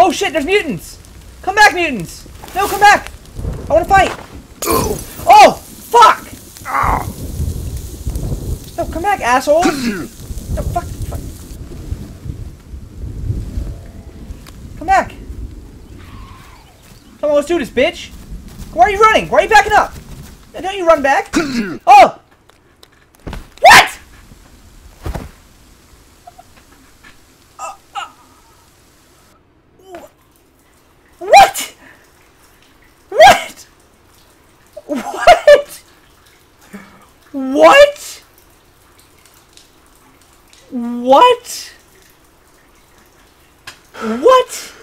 Oh shit, there's mutants! Come back, mutants! No, come back! I wanna fight! Oh! Fuck! No, come back, asshole! No, fuck. Come back! Come on, let's do this, bitch! Why are you running? Why are you backing up? Don't you run back? Oh! What?! What?! What?! What?! What?! What?! What?!